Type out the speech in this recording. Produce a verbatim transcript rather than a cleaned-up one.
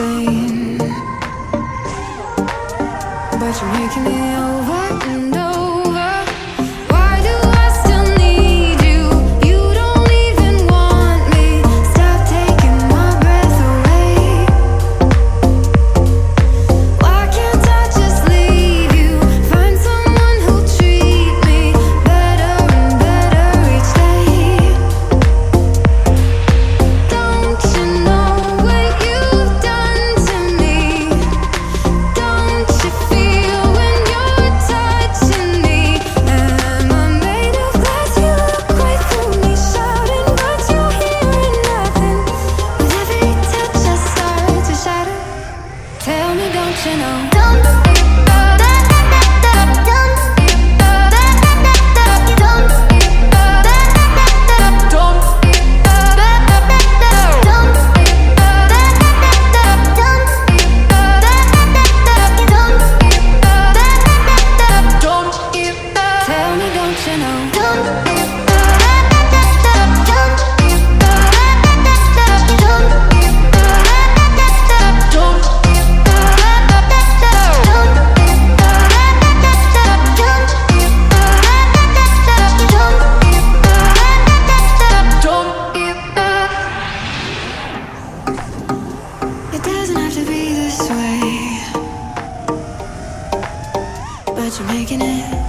insane, but you're making it over and over. Why do I still need you? You don't even want me. Stop taking my breath away. Why can't I just leave you? Find someone who'll treat me better and better each day. Don't you know what you've done to me? Don't you feel when you're touching me? Am I made of glass? You look right through me, shouting, but you're hearing nothing. With every touch I start to shatter. Tell me, don't you know? Don't Tell me, don't you know? It doesn't have to be this way, but you're making it